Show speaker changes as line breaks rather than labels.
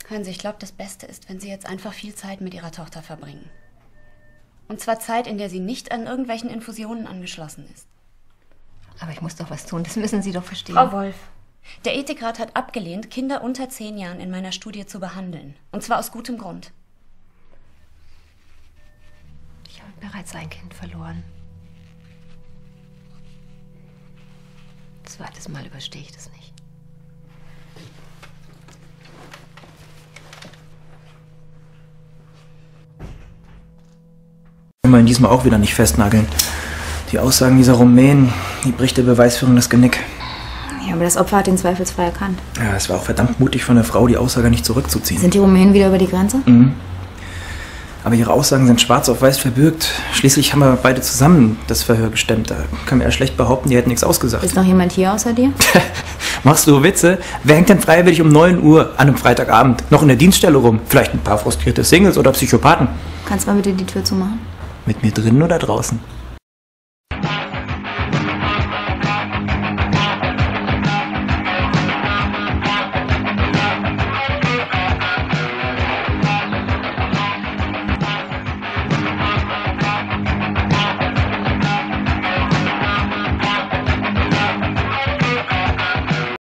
Hören Sie, ich glaube, das Beste ist, wenn Sie jetzt einfach viel Zeit mit Ihrer Tochter verbringen. Und zwar Zeit, in der sie nicht an irgendwelchen Infusionen angeschlossen ist.
Aber ich muss doch was tun, das müssen Sie doch verstehen.
Frau Wolf, der Ethikrat hat abgelehnt, Kinder unter 10 Jahren in meiner Studie zu behandeln. Und zwar aus gutem Grund.
Ich habe bereits ein Kind verloren. Zweites Mal überstehe ich das nicht.
Können wir ihn diesmal auch wieder nicht festnageln. Die Aussagen dieser Rumänen, die bricht der Beweisführung das Genick.
Ja, aber das Opfer hat ihn zweifelsfrei erkannt.
Ja, es war auch verdammt mutig von der Frau, die Aussage nicht zurückzuziehen.
Sind die Rumänen wieder über die Grenze?
Mhm. Aber ihre Aussagen sind schwarz auf weiß verbürgt. Schließlich haben wir beide zusammen das Verhör gestemmt. Da kann man ja schlecht behaupten, die hätten nichts ausgesagt.
Ist noch jemand hier außer dir?
Machst du Witze? Wer hängt denn freiwillig um 9 Uhr an einem Freitagabend noch in der Dienststelle rum? Vielleicht ein paar frustrierte Singles oder Psychopathen.
Kannst du mal bitte die Tür zumachen?
Mit mir drinnen oder draußen?